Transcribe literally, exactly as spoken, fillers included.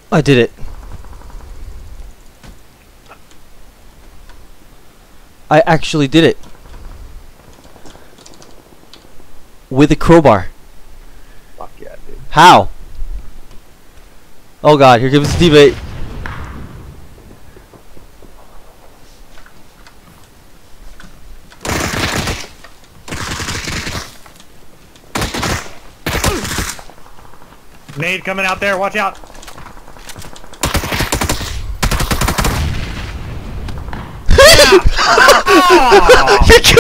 I did it. I actually did it. With a crowbar. Fuck yeah, dude. How? Oh god, here comes the debate. Nade coming out there, watch out. Yeah. Oh.